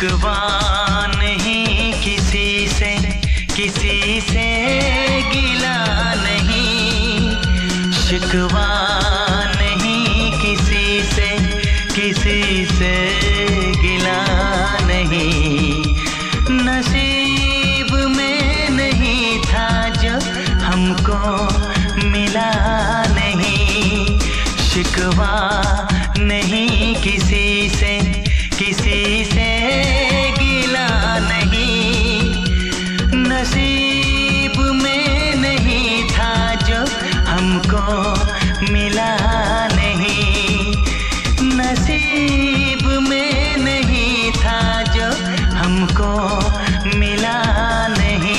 शिकवा नहीं किसी से गिला नहीं, शिकवा नहीं किसी से गिला नहीं। नसीब में नहीं था जो हमको मिला नहीं, शिकवा नहीं किसी से गिला नहीं। नसीब में नहीं था जो हमको मिला नहीं, नसीब में नहीं था जो हमको मिला नहीं।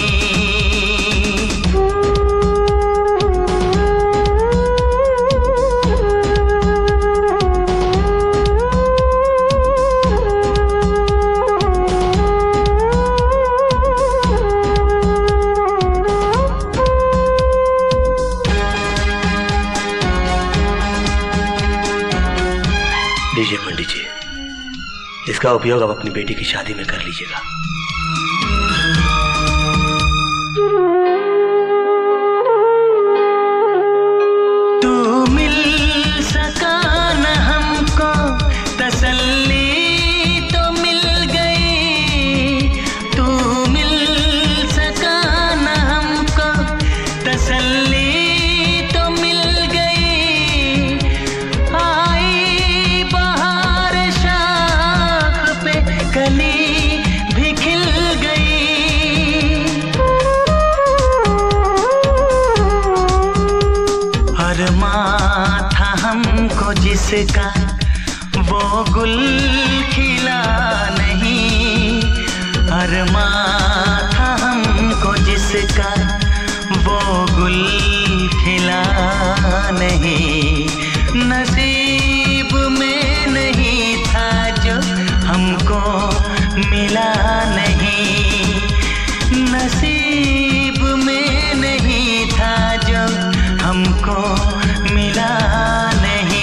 लीजिए पंडित जी, इसका उपयोग आप अपनी बेटी की शादी में कर लीजिएगा। तू मिल सका न हमको तसल्ली तो मिल गई, तू मिल सका न हमको तसल्ली तो मिल गई। आई बहार शाख पे कली भी खिल गई, अरमां था हमको जिसका वो गुल खिला नहीं, अरमां था हमको जिसका वो गुल खिला नहीं। नसीब में नहीं था जो हमको मिला नहीं, नसीब में नहीं था जो हमको मिला नहीं।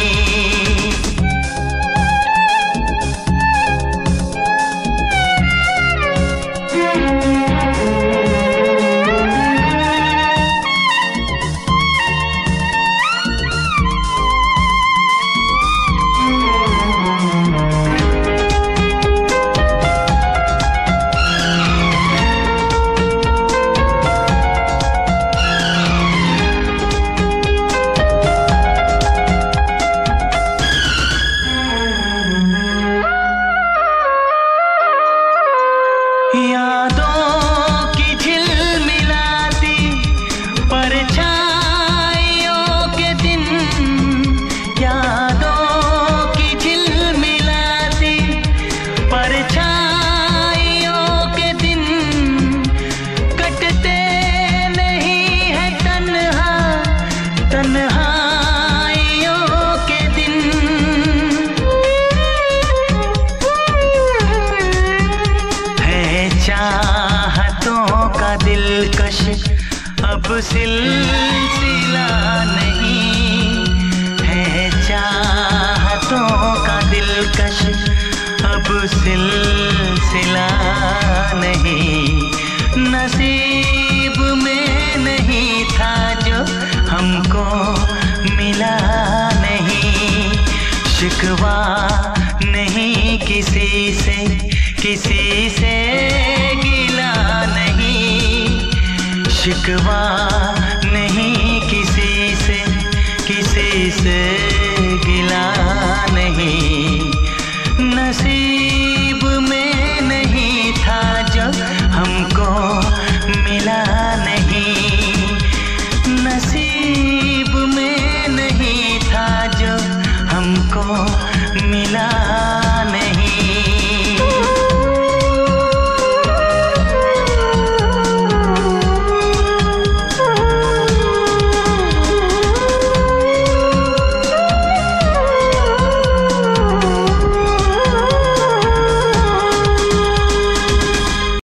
यादों की झिलमिलाती परछाइयों के दिन, यादों की झिलमिलाती परछाइयों के दिन, कटते नहीं है तन्हा तन्हाइयों के दिन। चाहतों का दिलकश अब सिलसिला नहीं है, चाहतों का दिलकश अब सिलसिला नहीं। नसीब में नहीं था जो हमको मिला नहीं, शिकवा नहीं किसी से गिला नहीं, शिकवा